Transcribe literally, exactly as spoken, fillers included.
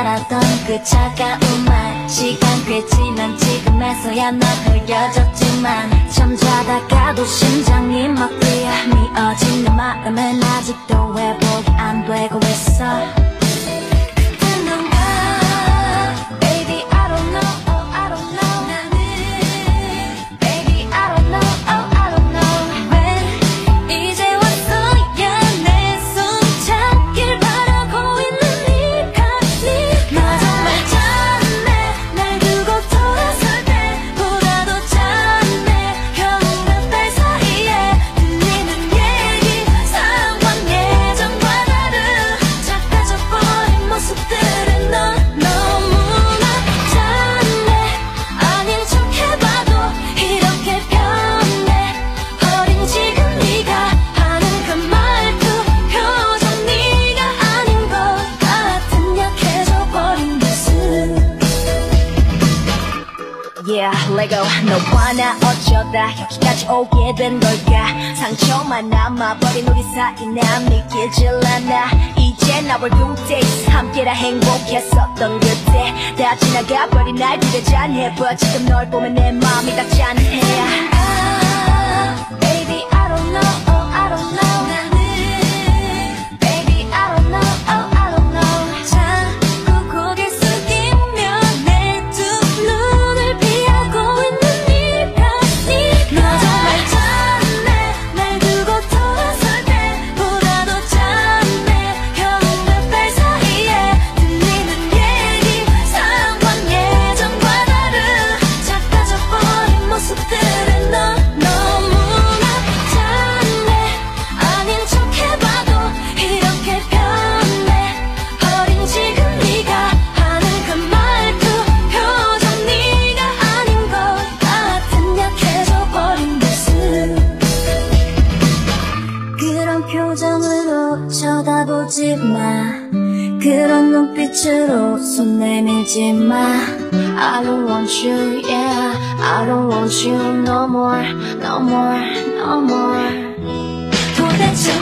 말하던 그 차가운 말 시간 꽤 지난 지금에서야 널 흐려졌지만 잠자다가도 심장이 막 뛰어 미어진 내 마음은 아직도 회복이 안 되고 있어. Yeah, Lego 너와 나 어쩌다 여기까지 오게 된 걸까. 상처만 남아버린 우리 사이 난 믿기질 않아. 이제 나와 good days 함께라 행복했었던 그때 다 지나가버린 날들에 잔해 But 지금 널 보면 내 마음이 다 짠해. ah, Baby I don't know, oh I don't know. Baby I don't know, oh I don't know. 자꾸 고개 숙이며 내 두 눈을 피하고 있는 네가 네가 너 정말 짠해. 날 두고 돌아설 때보다도 짠해. 현웅과 사이에 들리는 얘기 상황 예전과 다른 작아져버린 모습들은 너 너무나 짠해. 아닌 척해봐도 이렇게 변해. 어린 지금 네가 하는 그 말투 표정 네가 아닌 것 같은 약해져버린 모습. 그런 표정으로 쳐다보지 마. 그런 눈빛으로 손 내밀지 마. I don't want you, yeah. I don't want you no more, no more, no more. 도대체